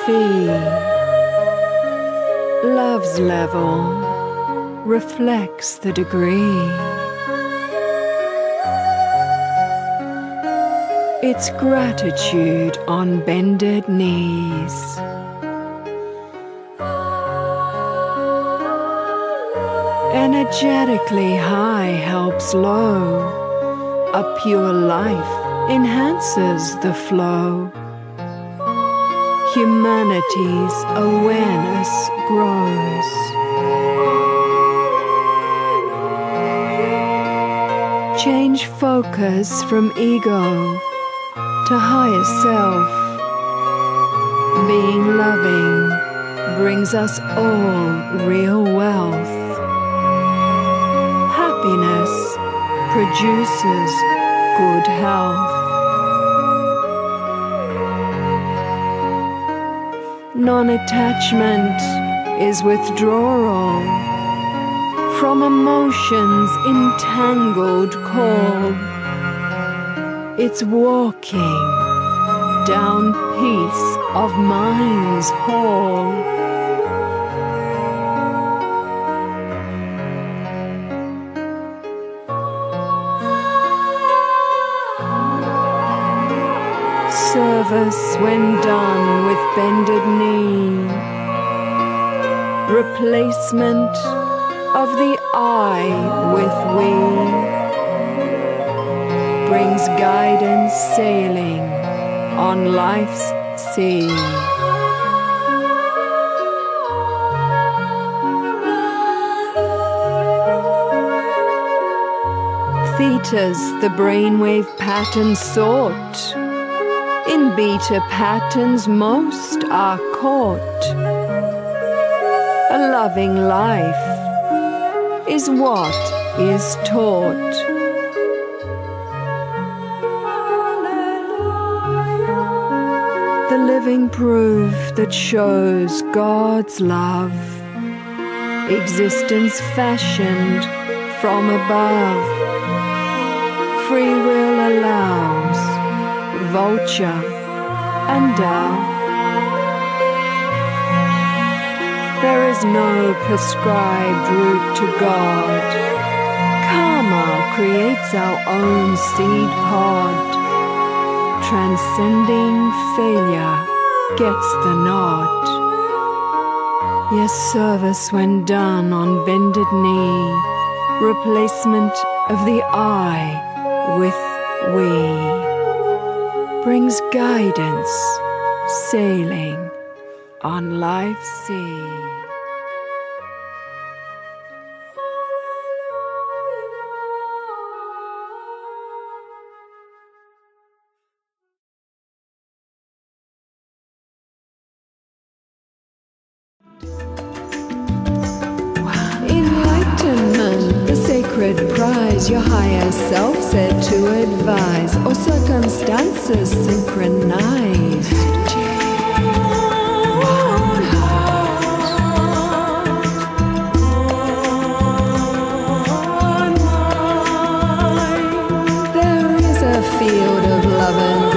fee. Love's level reflects the degree. It's gratitude on bended knees. Energetically high helps low. A pure life enhances the flow. Humanity's awareness grows. Change focus from ego to higher self. Being loving brings us all real wealth. Happiness produces good health. Non-attachment is withdrawal from emotions entangled call. It's walking down peace of mind's hall. Service when done with bended knee. Replacement of the I with we. Brings guidance sailing on life's sea. Theta's the brainwave pattern sought. In beta patterns most are caught. A loving life is what is taught. The living proof that shows God's love. Existence fashioned from above. Free will allows vulture and dove. There is no prescribed route to God. Karma creates our own seed pod. Transcending failure gets the nod. Yes, service when done on bended knee. Replacement of the I with we. Brings guidance sailing on life's sea. Enlightenment, the sacred prize your higher self said to advise, or circumstances synchronized. There is a field of love and